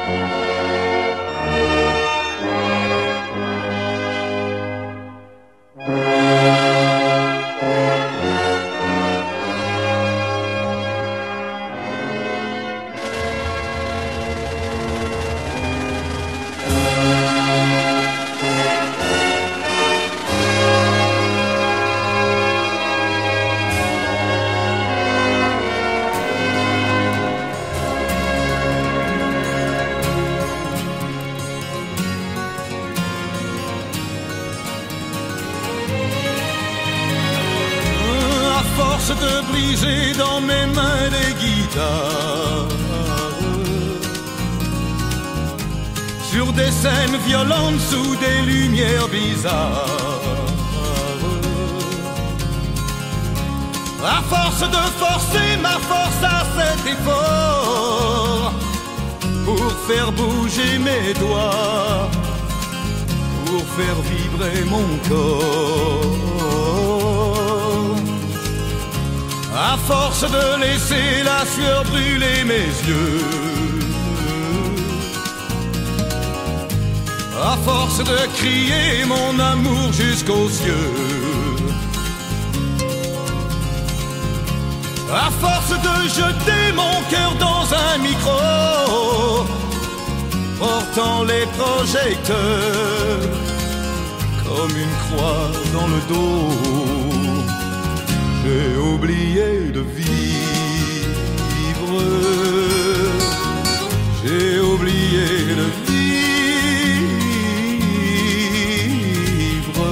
De briser dans mes mains des guitares sur des scènes violentes sous des lumières bizarres. À force de forcer ma force à cet effort pour faire bouger mes doigts, pour faire vibrer mon corps. À force de laisser la sueur brûler mes yeux, à force de crier mon amour jusqu'aux cieux, à force de jeter mon cœur dans un micro, portant les projecteurs comme une croix dans le dos, j'ai oublié de vivre, j'ai oublié de vivre.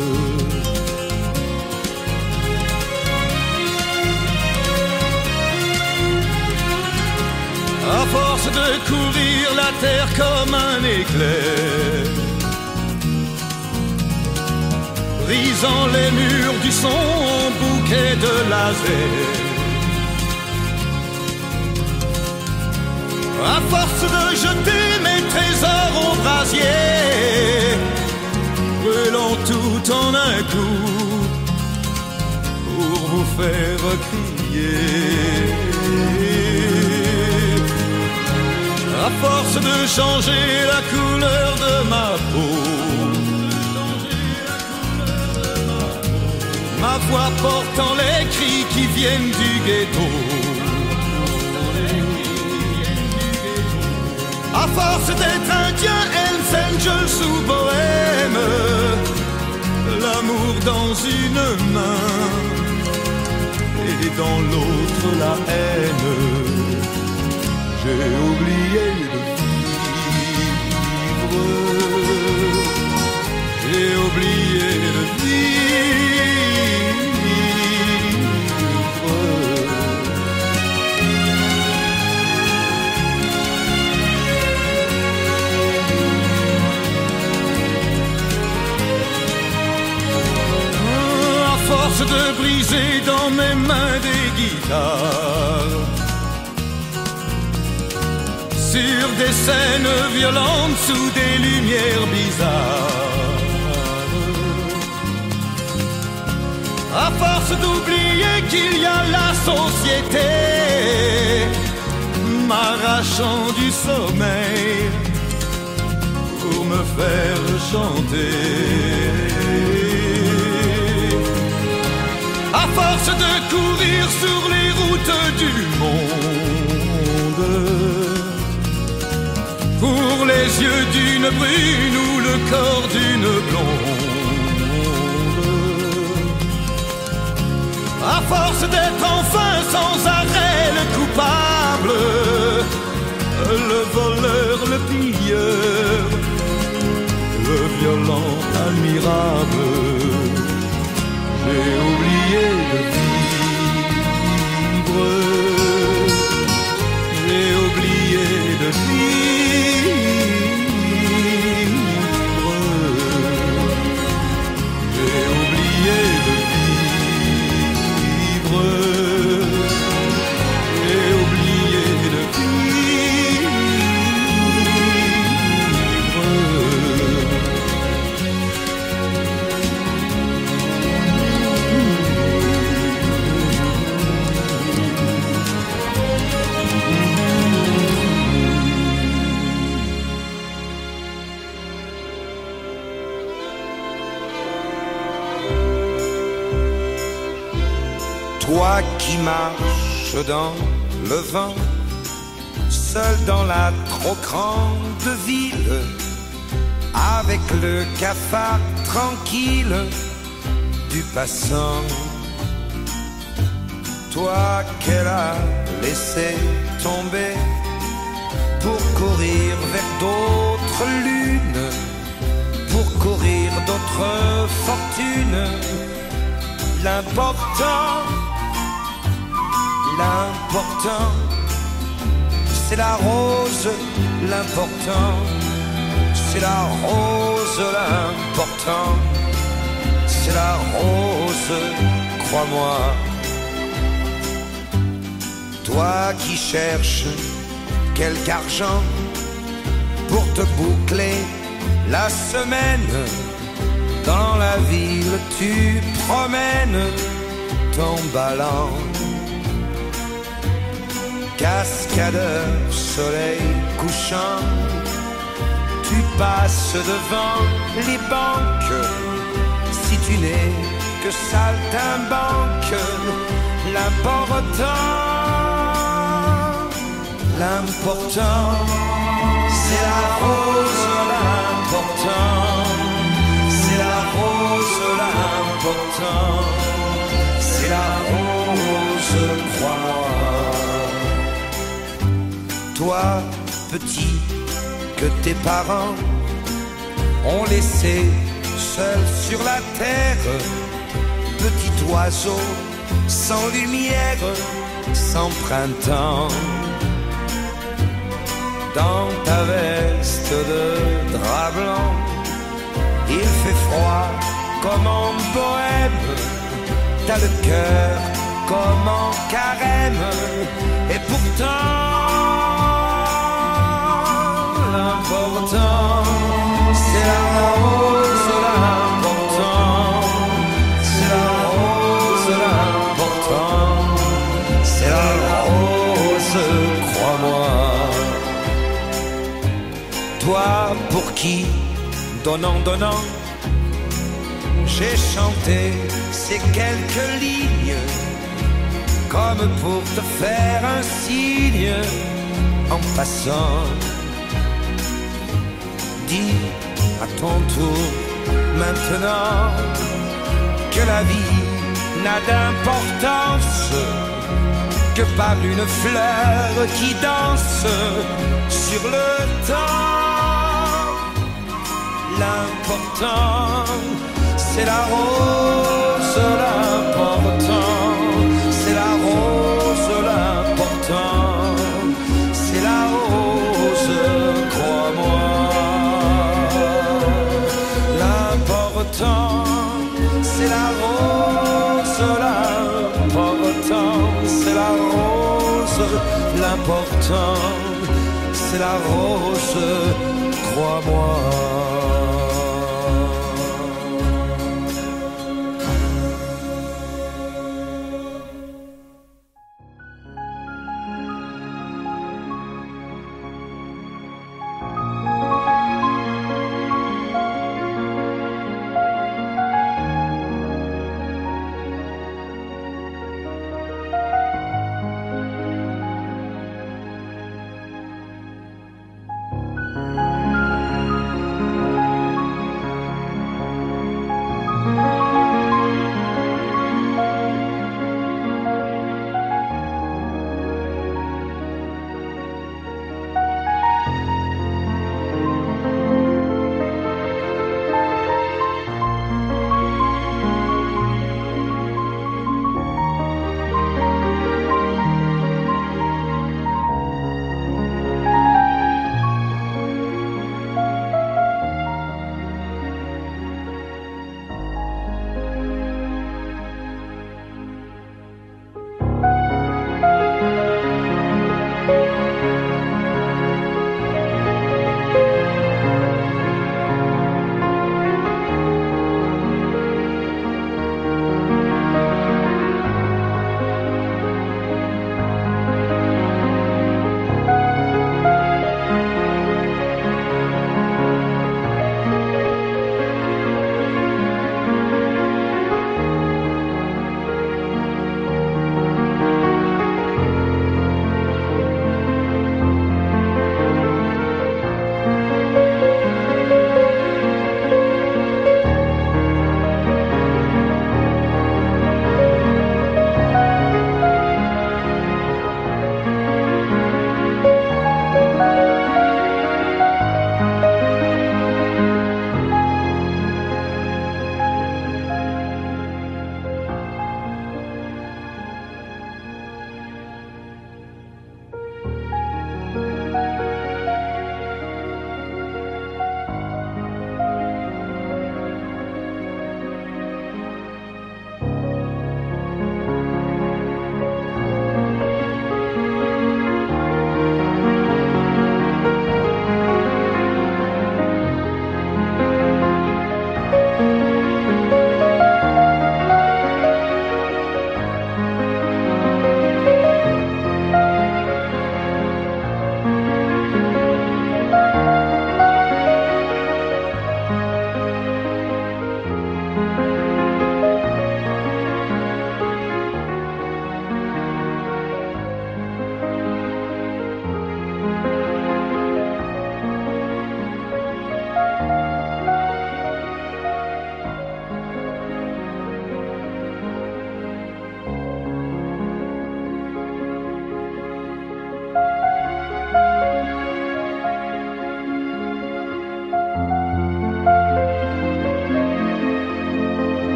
À force de courir la terre comme un éclair, brisant les murs du son en bouquet de laser. À force de jeter mes trésors au brasier, brûlant tout en un coup pour vous faire crier. À force de changer la couleur de ma peau, ma voix portant les cris qui viennent du ghetto. À force d'être indien, Hells Angels ou bohème, l'amour dans une main et dans l'autre la haine, j'ai oublié de vivre, j'ai oublié de vivre. À force de briser dans mes mains des guitares, sur des scènes violentes sous des lumières bizarres, à force d'oublier qu'il y a la société m'arrachant du sommeil pour me faire chanter. À force de courir sur les routes du monde, pour les yeux d'une brune ou le corps d'une blonde, à force d'être enfin sans arrêt le coupable, le voleur, le pilleur, le violent admirable, j'ai oublié de vivre, j'ai oublié de vivre, j'ai oublié de vivre, j'ai oublié de vivre. Toi qui marches dans le vent, seul dans la trop grande ville, avec le cafard tranquille du passant. Toi qu'elle a laissé tomber pour courir vers d'autres lunes, pour courir d'autres fortunes. L'important, l'important, c'est la rose. L'important, c'est la rose. L'important, c'est la rose, crois-moi. Toi qui cherches quelque argent pour te boucler la semaine, dans la ville tu promènes ton ballon. Cascadeur, soleil couchant, tu passes devant les banques. Si tu n'es que saltimbanque, l'important, l'important, c'est la rose. L'important, c'est la rose. L'important, c'est la rose, crois-moi. Toi, petit, que tes parents ont laissé seul sur la terre, petit oiseau sans lumière, sans printemps. Dans ta veste de drap blanc, il fait froid comme en bohème. T'as le cœur comme en carême. Et pourtant, l'important, c'est la rose. L'important, c'est la rose. L'important, c'est la rose, crois-moi. Toi pour qui, donnant, donnant, j'ai chanté ces quelques lignes, comme pour te faire un signe en passant. Dis à ton tour maintenant que la vie n'a d'importance que par une fleur qui danse sur le temps. L'important, c'est la rose. L'important, c'est la rose. L'important, c'est la rose, crois-moi. L'important, c'est la rose. L'important, c'est la rose. L'important, c'est la rose, crois-moi.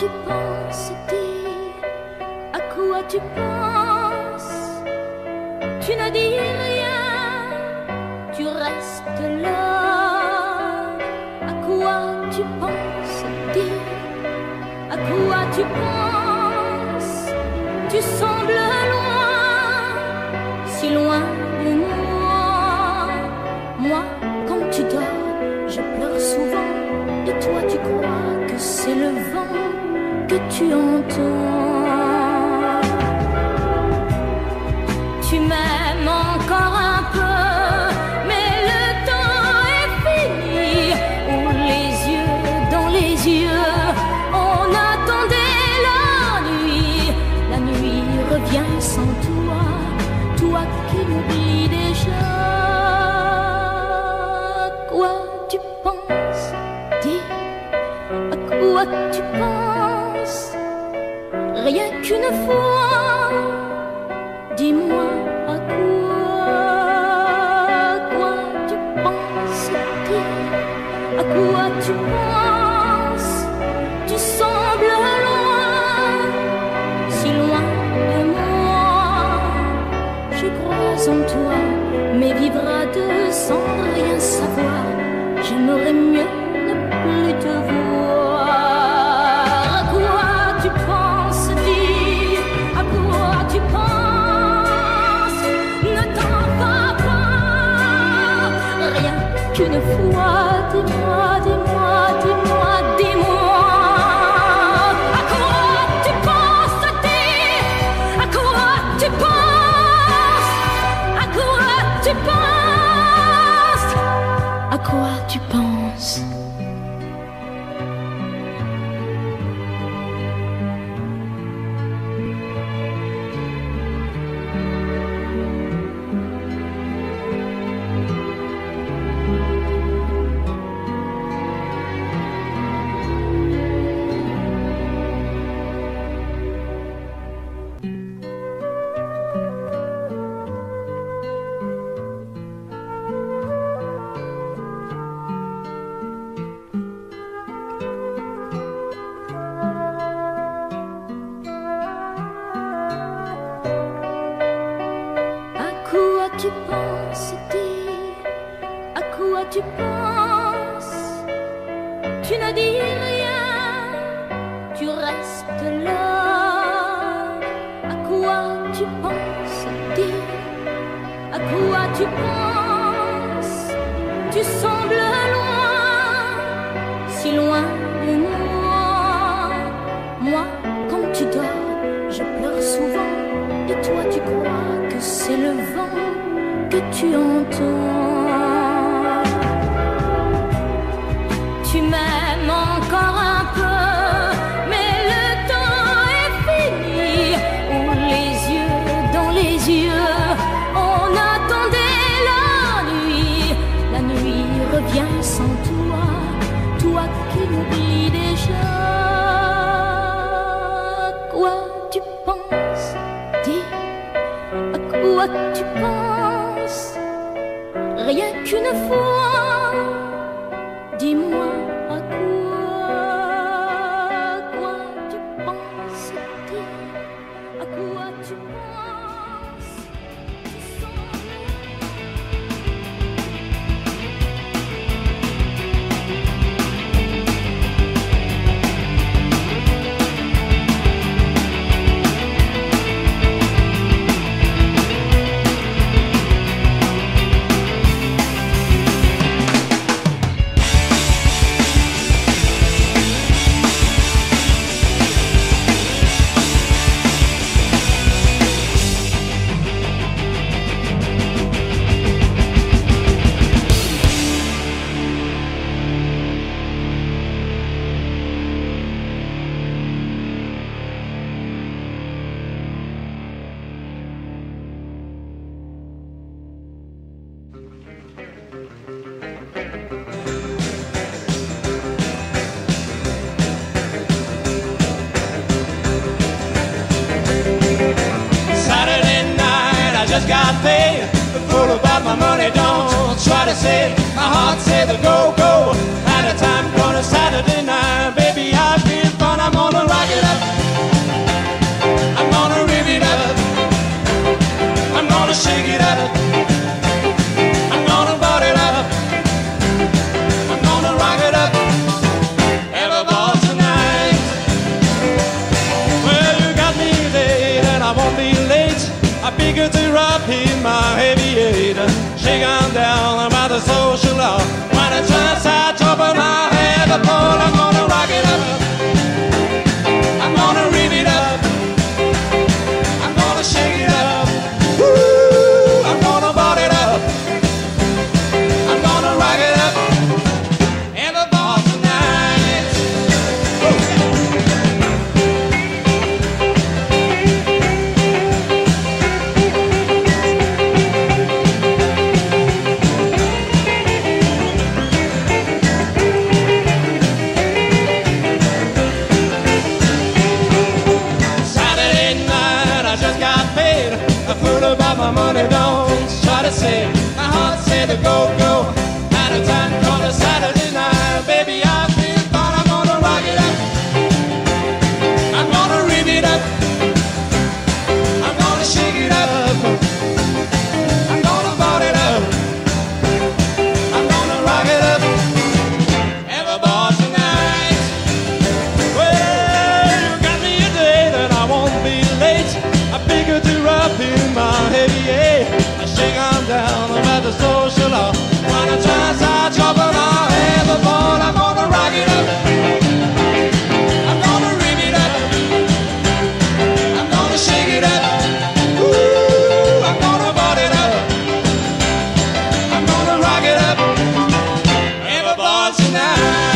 tu penses, dis, à quoi tu penses? Tu ne dis rien, tu restes là. À quoi tu penses, dis, à quoi tu penses? Tu sembles loin, si loin de moi. Moi, quand tu dors, je pleure souvent. Et toi, tu crois que c'est le vent que tu entends. Tu m'aimes encore un peu, mais le temps est fini. Oh, les yeux dans les yeux, on attendait la nuit. La nuit revient sans toi, toi qui m'oublies déjà. Quoi tu penses? Dis, à quoi tu penses? Rien qu'une fois, dis-moi à quoi tu penses? Dis, à quoi tu penses? Tu sembles loin, si loin de moi. Je crois en toi, mais vivre à deux sans rien savoir, j'aimerais mieux ne plus te voir. À quoi tu penses, dis, à quoi tu penses? Ne t'en vas pas, rien qu'une fois, dis-moi, dis-moi, dis-moi, dis-moi. À quoi tu penses, dis, à quoi tu penses? À quoi tu penses? À quoi tu penses? Tu penses, dis, à quoi tu penses? Tu ne dis rien, tu restes là. À quoi tu penses, dis, à quoi tu penses? Tu sembles loin, si loin de moi. Moi, quand tu dors, je pleure souvent. Et toi, tu crois que c'est le vent que tu entends. Tu m'aimes encore un peu, mais le temps est fini. Oh, les yeux dans les yeux, on attendait la nuit. La nuit revient sans toi, toi qui m'oublies déjà. Quoi tu penses? Dis, à quoi tu penses? Rien qu'une fois, dis-moi à quoi tu penses, dis, à quoi tu penses. just got paid. Fool about my money, don't try to say. My heart says go, go. At a time gonna Saturday night, baby, I feel fun. I'm on the ride. every ball, I'm gonna rock it up. I'm gonna rev it up. I'm gonna shake it up. Woo, I'm gonna ball it up. I'm gonna rock it up. Every ball tonight. Saturday night, I just got paid. I put about my money, don't try to save. My heart said to go, go. At a time called a Saturday night, baby, I feel fine. I'm gonna rock it up. I'm gonna rev it up. I'm gonna shake it up. I'm gonna ball it up. I'm gonna rock it up. Every ball tonight. Well, you got me a day that I won't be late. I figured to up in my heavy A. I shake on down about the social law. Wanna try side trouble now. Every ball, I'm gonna rock it up. I'm gonna rev it up. I'm gonna shake it up. Ooh, I'm gonna ball it up. I'm gonna rock it up. Every ball tonight.